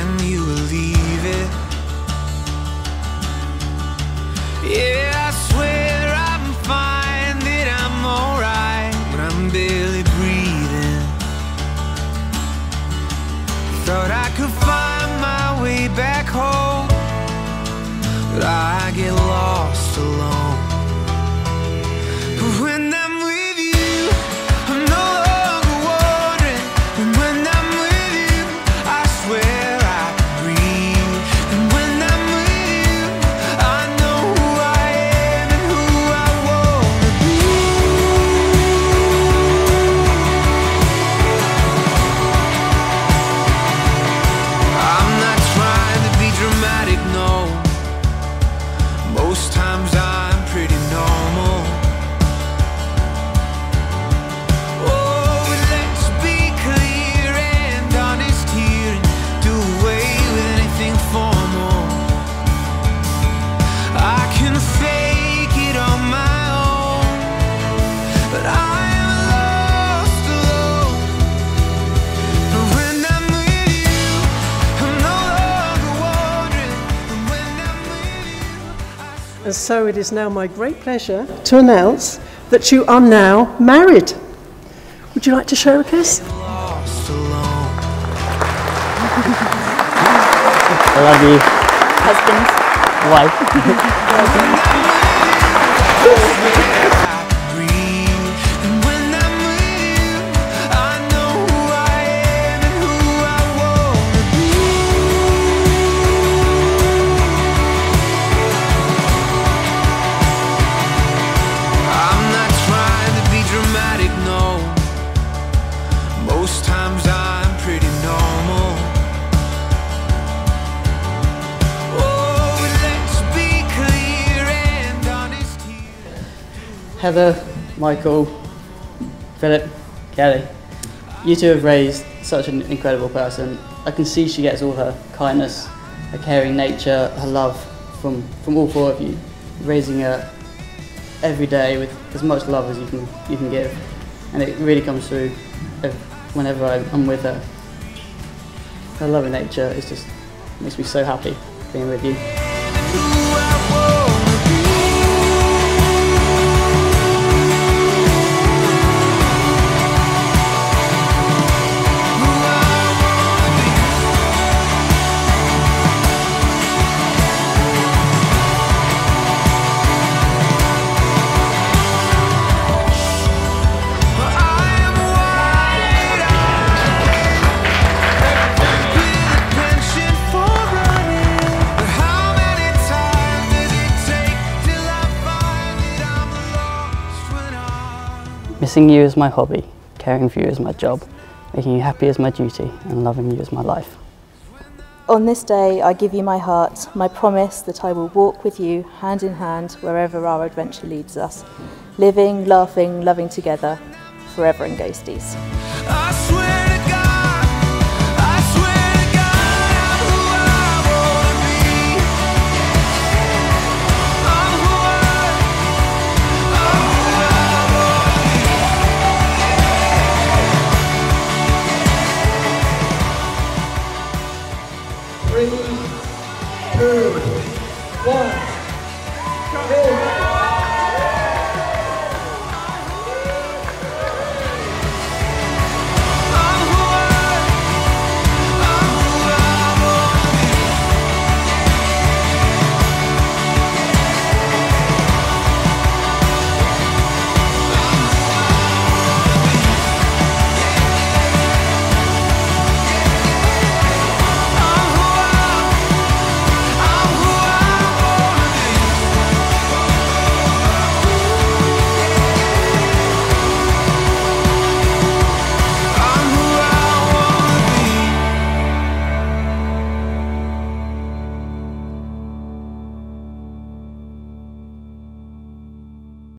when you were leaving. Yeah, I swear I'm fine, that I'm alright, but I'm barely breathing. Thought I could find my way back home, but I get lost alone. But when I'm with you, I'm no longer wandering. And when I'm with you, I swear I can breathe. And when I'm with you, I know who I am and who I wanna be. I'm not trying to be dramatic, no. Most times I'm pretty normal. Oh, but let's be clear and honest here and do away with anything formal. I can fake it on my own, but I am lost alone. But when I'm with you, I'm no longer wandering. And when I'm with you, And so it is now my great pleasure to announce that you are now married. Would you like to share a kiss? lost alone. I love you, Husband. wife. Breathe. And when I'm with you, I know who I am and who I wanna be. I'm not trying to be dramatic, no. Most times I'm pretty normal. Oh, but let's be clear and honest here. Heather, Michael, Philip, Kelly, you two have raised such an incredible person. I can see she gets all her kindness, her caring nature, her love from all four of you, raising her every day with as much love as you can give, and it really comes through whenever I'm with her. Her loving nature is just makes me so happy being with you. Who I wanna be. Who I wanna be. But I am wide-eyed with a penchant for running. But how many times does it take till I find that I'm lost when I'm Missing you is my hobby, caring for you is my job, making you happy is my duty, and loving you is my life. On this day, I give you my heart, my promise that I will walk with you hand in hand wherever our adventure leads us, living, laughing, loving together, forever in Ghosties. I swear to God, I'm who I wanna be. I'm who I wanna be. 3, 2, 1.